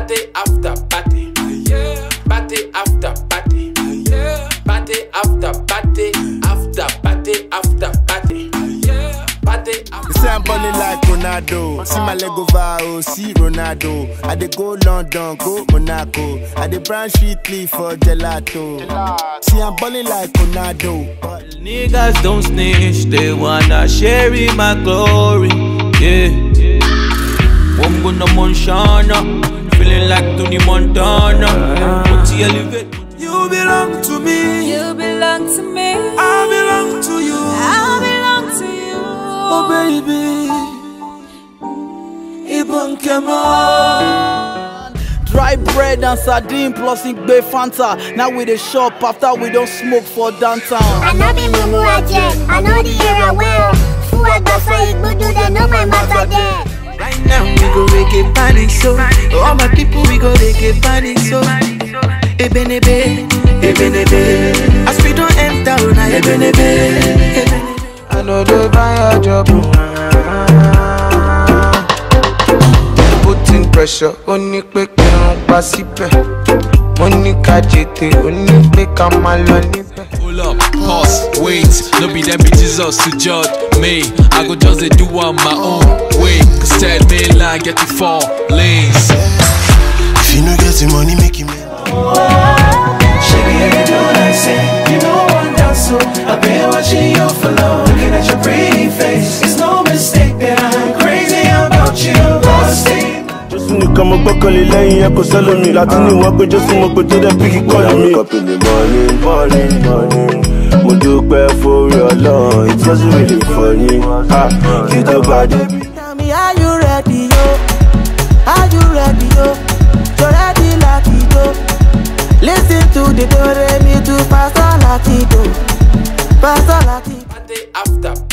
Party after party. Party after party. Party after party. After party after party. Party after. Say I'm balling like Ronaldo. See my leg over, oh, see Ronaldo. I dey go London, go Monaco. I dey branch streetly for gelato. See I'm balling like Ronaldo. Niggas don't snitch, they wanna share in my glory. Yeah. One gonna Monshana, feeling like Tony Montana. You belong to me. You belong to me. I belong to you. I belong to you. Oh baby, Ibon Kema. Dry bread and sardine plus Igbe Fanta. Now we the shop after we don't smoke for downtown. I know be Mumu Aje, I know the area well. Fuad Basa Igbudu, they know my matter there. Right now we go reggae panic so. All my people we go reggae panic so. Ebenebe, Ebenebe. As we don't enter on a Ebenebe. I know they buy a job. Putting pressure, only quick and passive. Money kajete, only quick and maloney. Pull up, pause, wait. No be them bitches us to judge me. I go just they do on my own way. Cause that mainline get to 4 lanes. If you no get the money, make it. She be able to do what I say. You know I'm down, so I've been watching you for long. Looking at your pretty face, it's no mistake that I'm crazy about you. Nìkan mo gbọ́kànlé lẹ́yìn ẹ kò sẹ́lómi láti ní ìwọ́n pé Jésù mo pé tó dẹ̀ píkì kọ́lá mi. Mo dúpẹ́ fórí Ọlọ́run, it wasn't really funny. Kí tó bá dé. Tell me, are you ready, yo? Are you ready, yo? You ready, Latido? Listen to the do re mi do Pastor Latido. Pastor Latido. Party after